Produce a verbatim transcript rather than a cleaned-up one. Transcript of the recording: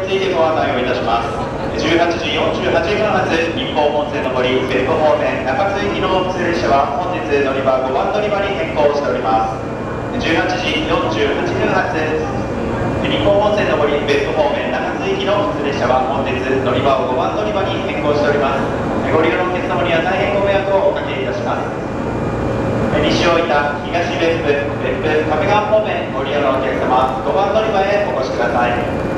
についてご案内をいたします。じゅうはちじよんじゅうはちふん発日本本線上り別府方面中津行きの普通列車は本日乗り場ごばん乗り場に変更しております。じゅうはちじよんじゅうはちふん発日本本線上り別府方面中津行きの普通列車は本日乗り場をごばん乗り場に変更しております。ご利用のお客様には大変ご迷惑をおかけいたします。西大分、東別府、別府、亀川方面ご利用のお客様ごばん乗り場へお越しください。